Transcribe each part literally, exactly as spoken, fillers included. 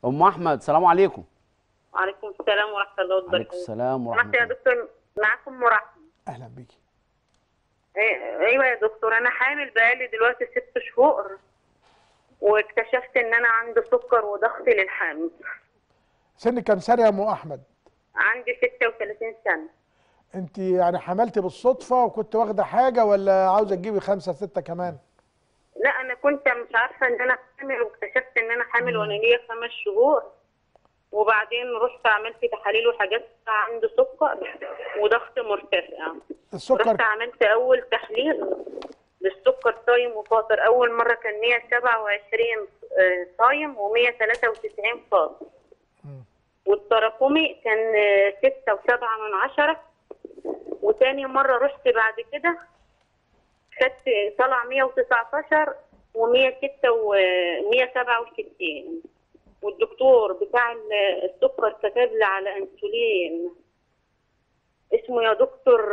ام احمد سلام عليكم. وعليكم السلام ورحمه الله وبركاته. عليكم السلام ورحمه الله. يا الله. دكتور معاكم ام رحمه. اهلا بيكي. ايوه يا دكتور، انا حامل بقالي دلوقتي ست شهور واكتشفت ان انا عندي سكر وضغط للحمل. سنك كام سنه يا ام احمد؟ عندي ستة وثلاثين سنه. انت يعني حملتي بالصدفه وكنت واخده حاجه ولا عاوزه تجيبي خمسه سته كمان؟ لا انا كنت مش عارفه ان انا حامل واكتشفت ان انا حامل وانا ليا خمس شهور، وبعدين رحت عملت تحاليل وحاجات عندي سكر وضغط مرتفع. السكر رحت عملت اول تحليل للسكر صايم وفاطر. اول مره كان مية وسبعة وعشرين صايم ومية وثلاثة وتسعين فاطر، والتراكمي كان ستة وسبعة من عشرة. وتاني مره رحت بعد كده خدت طلع مية وتسعتاشر ومية وستة ومية وسبعة وستين، والدكتور بتاع السكر كتب لي على انسولين اسمه يا دكتور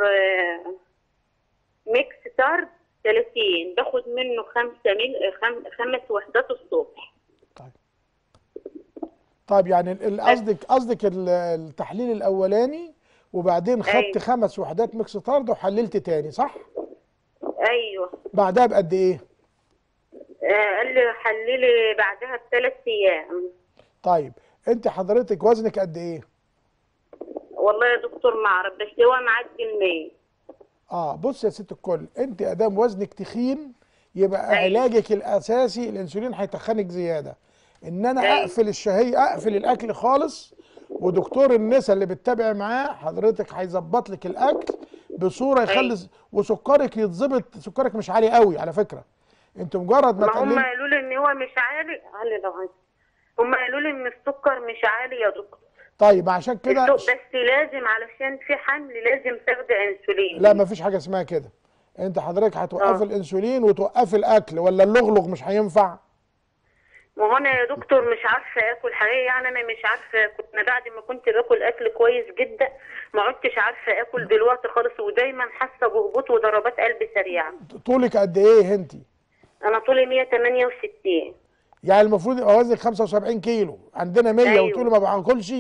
ميكس تارد ثلاثين، باخد منه خمسة مل... خم... خمس وحدات الصبح. طيب طيب يعني ال- قصدك قصدك ال- التحليل الاولاني وبعدين خدت أيوة. خمس وحدات ميكس طارد وحللت تاني صح؟ ايوه. بعدها بقد ايه؟ آه قال لي حللي بعدها بثلاث ايام. طيب انت حضرتك وزنك قد ايه؟ والله يا دكتور ما اعرف، بس هو معدي المية. اه بص يا ست الكل، انت ادام وزنك تخين يبقى أيوة. علاجك الاساسي الانسولين هيتخنك زياده. ان انا أيوة. اقفل الشهيه، اقفل الاكل خالص، ودكتور النسا اللي بتتابع معاه حضرتك هيظبط لك الاكل بصوره يخلي أيوة. وسكرك يتظبط. سكرك مش عالي قوي على فكره، انت مجرد ما ما هم تقلل. قالوا لي ان هو مش عالي. عالي لو عايز. هم قالوا لي ان السكر مش عالي يا دكتور. طيب عشان كده بس لازم علشان في حمل لازم تاخدي انسولين. لا مفيش حاجه اسمها كده. انت حضرتك هتوقفي آه. الانسولين وتوقفي الاكل ولا اللغلغ مش هينفع؟ ما هو انا يا دكتور مش عارفه اكل حقيقي، يعني انا مش عارفه. كنت بعد ما كنت باكل اكل كويس جدا ما عدتش عارفه اكل دلوقتي خالص، ودايما حاسه بهبوط وضربات قلب سريعه. طولك قد ايه انت؟ انا طولي مية وتمانية وستين. يعني المفروض يبقى وزنك خمسة وسبعين كيلو، عندنا مية. أيوه. وتقولي ما باكلش،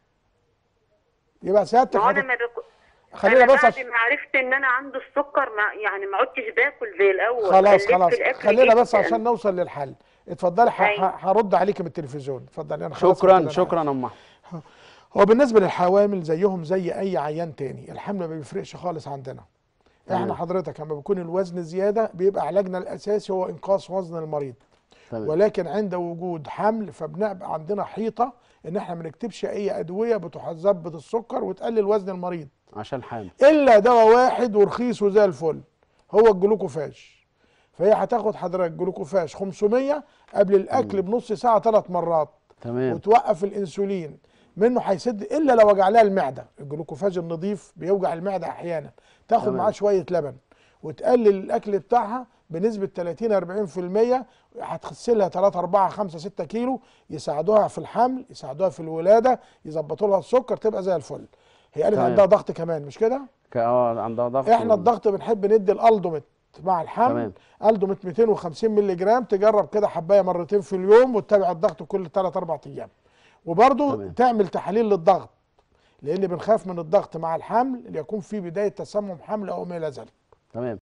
يبقى سيادتك ما هو انا هت... ما باكل. خلينا أنا بس بعد عش... ما عرفت ان انا عندي السكر ما يعني ما عدتش باكل زي الاول. خلاص قللت خلاص الأكل خلينا بس جداً. عشان نوصل للحل. اتفضلي ح... أيوه. ح- هرد عليك من التلفزيون. اتفضلي. انا خلاص شكرا كده شكرا معاك. يا ام احمد. هو بالنسبه للحوامل زيهم زي اي عيان تاني، الحمل ما بيفرقش خالص عندنا. تمام. احنا حضرتك لما بيكون الوزن زياده بيبقى علاجنا الاساسي هو انقاص وزن المريض. تمام. ولكن عند وجود حمل فبنبقى عندنا حيطه ان احنا ما نكتبش اي ادويه بتظبط السكر وتقلل وزن المريض عشان حامل. الا دواء واحد ورخيص وزي الفل، هو الجلوكوفاج. فهي هتاخد حضرتك جلوكوفاج خمسمية قبل الاكل مم. بنص ساعه ثلاث مرات. تمام. وتوقف الانسولين منه هيسد الا لو وجع لها المعده. الجلوكوفاج النظيف بيوجع المعده احيانا، تاخد تمام. معاه شويه لبن وتقلل الاكل بتاعها بنسبه ثلاثين أربعين في المية. هتخسلها ثلاثة أربعة خمسة ستة كيلو، يساعدوها في الحمل، يساعدوها في الولاده، يظبطوا لها السكر، تبقى زي الفل. هي قالت تمام. عندها ضغط كمان مش كده؟ ك- اه عندها ضغط. احنا و- الضغط بنحب ندي الالدوميت مع الحمل. تمام. الدوميت مئتين وخمسين مللي جرام، تجرب كده حبايه مرتين في اليوم وتتابع الضغط كل ثلاثة أربعة ايام. وبرضه تمام. تعمل تحاليل للضغط، لان بنخاف من الضغط مع الحمل ليكون في بدايه تسمم حمل او ما الى ذلك. تمام.